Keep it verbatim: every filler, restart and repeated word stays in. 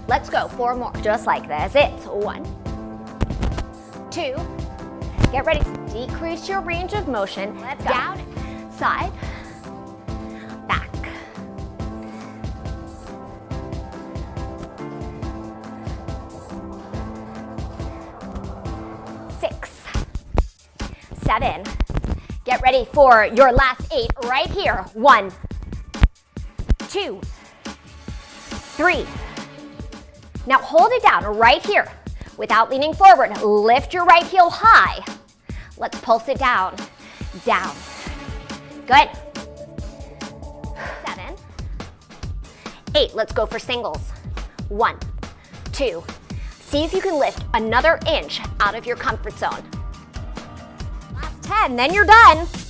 Let's go, four more, just like this. It's one, two, get ready to decrease your range of motion. Let's go. Down, side, back. Six, seven, get ready for your last eight right here. One, two, three. Now hold it down right here without leaning forward. Lift your right heel high. Let's pulse it down, down. Good. Seven, eight, let's go for singles. One, two. See if you can lift another inch out of your comfort zone. Last ten, then you're done.